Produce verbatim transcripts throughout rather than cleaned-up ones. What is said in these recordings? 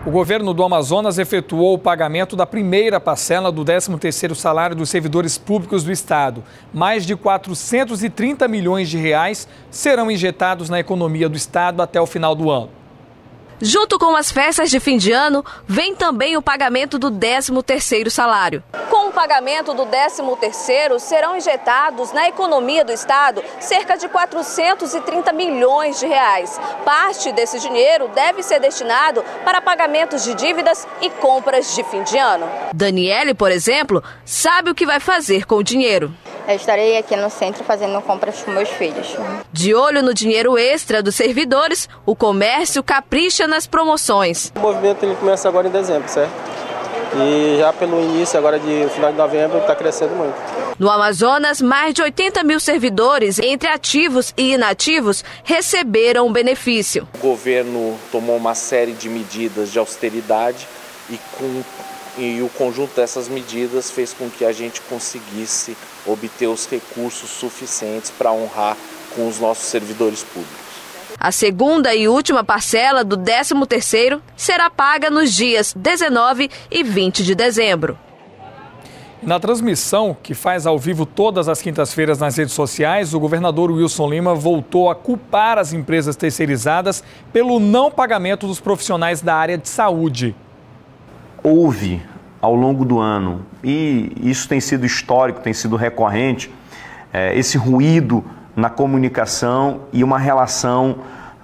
O governo do Amazonas efetuou o pagamento da primeira parcela do décimo terceiro salário dos servidores públicos do estado. Mais de quatrocentos e trinta milhões de reais serão injetados na economia do estado até o final do ano. Junto com as festas de fim de ano, vem também o pagamento do décimo terceiro salário. Com o pagamento do décimo terceiro, serão injetados na economia do estado cerca de quatrocentos e trinta milhões de reais. Parte desse dinheiro deve ser destinado para pagamentos de dívidas e compras de fim de ano. Daniele, por exemplo, sabe o que vai fazer com o dinheiro. Eu estarei aqui no centro fazendo compras com meus filhos. De olho no dinheiro extra dos servidores, o comércio capricha nas promoções. O movimento ele começa agora em dezembro, certo? E já pelo início agora de final de novembro está crescendo muito. No Amazonas, mais de oitenta mil servidores, entre ativos e inativos, receberam o benefício. O governo tomou uma série de medidas de austeridade e, com, e o conjunto dessas medidas fez com que a gente conseguisse obter os recursos suficientes para honrar com os nossos servidores públicos. A segunda e última parcela do décimo terceiro será paga nos dias dezenove e vinte de dezembro. Na transmissão, que faz ao vivo todas as quintas-feiras nas redes sociais, o governador Wilson Lima voltou a culpar as empresas terceirizadas pelo não pagamento dos profissionais da área de saúde. Houve, ao longo do ano, e isso tem sido histórico, tem sido recorrente, é, esse ruído na comunicação e uma relação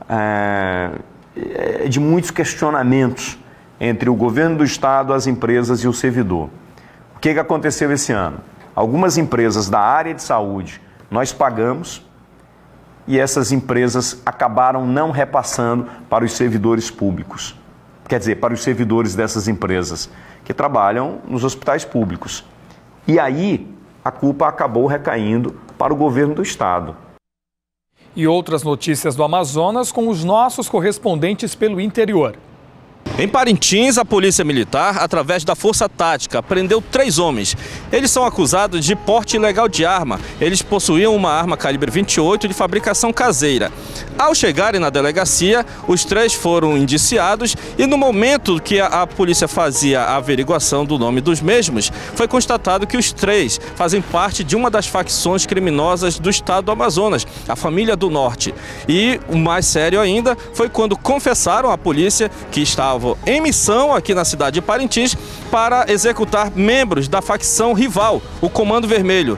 é, de muitos questionamentos entre o governo do estado, as empresas e o servidor. O que, que aconteceu esse ano? Algumas empresas da área de saúde nós pagamos e essas empresas acabaram não repassando para os servidores públicos. Quer dizer, para os servidores dessas empresas que trabalham nos hospitais públicos. E aí a culpa acabou recaindo para o governo do estado. E outras notícias do Amazonas com os nossos correspondentes pelo interior. Em Parintins, a Polícia Militar, através da Força Tática, prendeu três homens. Eles são acusados de porte ilegal de arma. Eles possuíam uma arma calibre vinte e oito de fabricação caseira. Ao chegarem na delegacia, os três foram indiciados e no momento que a, a polícia fazia a averiguação do nome dos mesmos, foi constatado que os três fazem parte de uma das facções criminosas do estado do Amazonas, a Família do Norte. E o mais sério ainda foi quando confessaram à polícia que estavam em missão aqui na cidade de Parintins para executar membros da facção rival, o Comando Vermelho.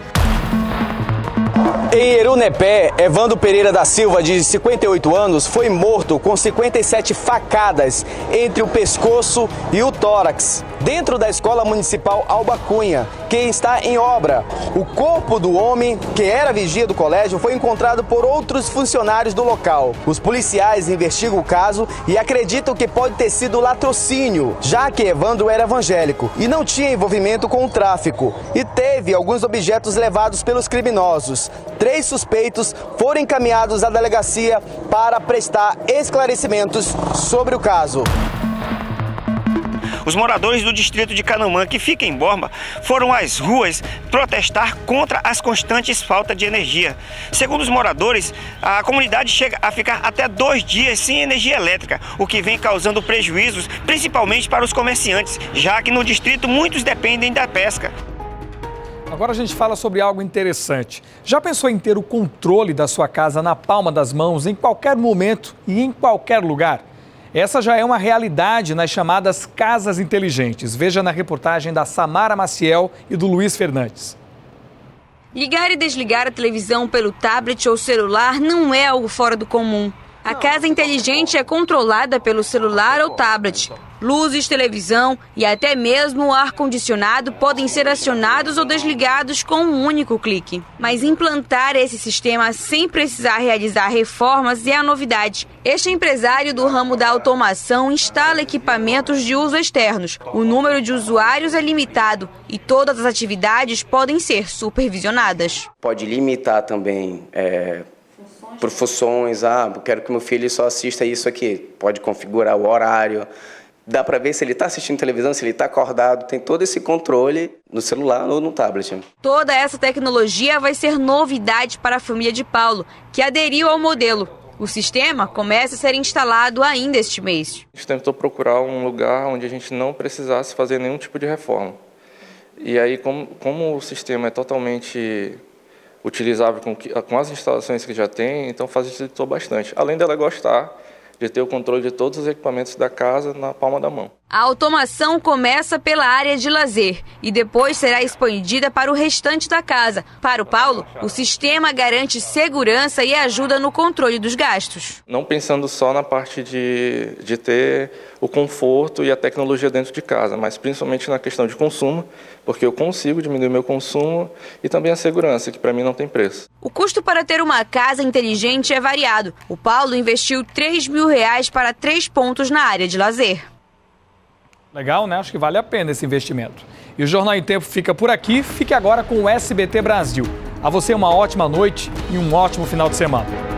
Em Erunepé, Evandro Pereira da Silva, de cinquenta e oito anos, foi morto com cinquenta e sete facadas entre o pescoço e o tórax, dentro da Escola Municipal Alba Cunha, que está em obra. O corpo do homem, que era vigia do colégio, foi encontrado por outros funcionários do local. Os policiais investigam o caso e acreditam que pode ter sido latrocínio, já que Evandro era evangélico e não tinha envolvimento com o tráfico, e teve alguns objetos levados pelos criminosos. Três suspeitos foram encaminhados à delegacia para prestar esclarecimentos sobre o caso. Os moradores do distrito de Canamã, que fica em Borba, foram às ruas protestar contra as constantes faltas de energia. Segundo os moradores, a comunidade chega a ficar até dois dias sem energia elétrica, o que vem causando prejuízos, principalmente para os comerciantes, já que no distrito muitos dependem da pesca. Agora a gente fala sobre algo interessante. Já pensou em ter o controle da sua casa na palma das mãos, em qualquer momento e em qualquer lugar? Essa já é uma realidade nas chamadas casas inteligentes. Veja na reportagem da Samara Maciel e do Luiz Fernandes. Ligar e desligar a televisão pelo tablet ou celular não é algo fora do comum. A casa inteligente é controlada pelo celular ou tablet. Luzes, televisão e até mesmo o ar-condicionado podem ser acionados ou desligados com um único clique. Mas implantar esse sistema sem precisar realizar reformas é a novidade. Este empresário do ramo da automação instala equipamentos de uso externos. O número de usuários é limitado e todas as atividades podem ser supervisionadas. Pode limitar também é, por funções. Ah, quero que meu filho só assista isso aqui. Pode configurar o horário. Dá para ver se ele está assistindo televisão, se ele está acordado. Tem todo esse controle no celular ou no tablet. Toda essa tecnologia vai ser novidade para a família de Paulo, que aderiu ao modelo. O sistema começa a ser instalado ainda este mês. A gente tentou procurar um lugar onde a gente não precisasse fazer nenhum tipo de reforma. E aí, como, como o sistema é totalmente utilizável com, com as instalações que já tem, então facilitou bastante. Além dela gostar de ter o controle de todos os equipamentos da casa na palma da mão. A automação começa pela área de lazer e depois será expandida para o restante da casa. Para o Paulo, o sistema garante segurança e ajuda no controle dos gastos. Não pensando só na parte de, de ter o conforto e a tecnologia dentro de casa, mas principalmente na questão de consumo, porque eu consigo diminuir meu consumo e também a segurança, que para mim não tem preço. O custo para ter uma casa inteligente é variado. O Paulo investiu três mil reais para três pontos na área de lazer. Legal, né? Acho que vale a pena esse investimento. E o Jornal em Tempo fica por aqui. Fique agora com o S B T Brasil. A você uma ótima noite e um ótimo final de semana.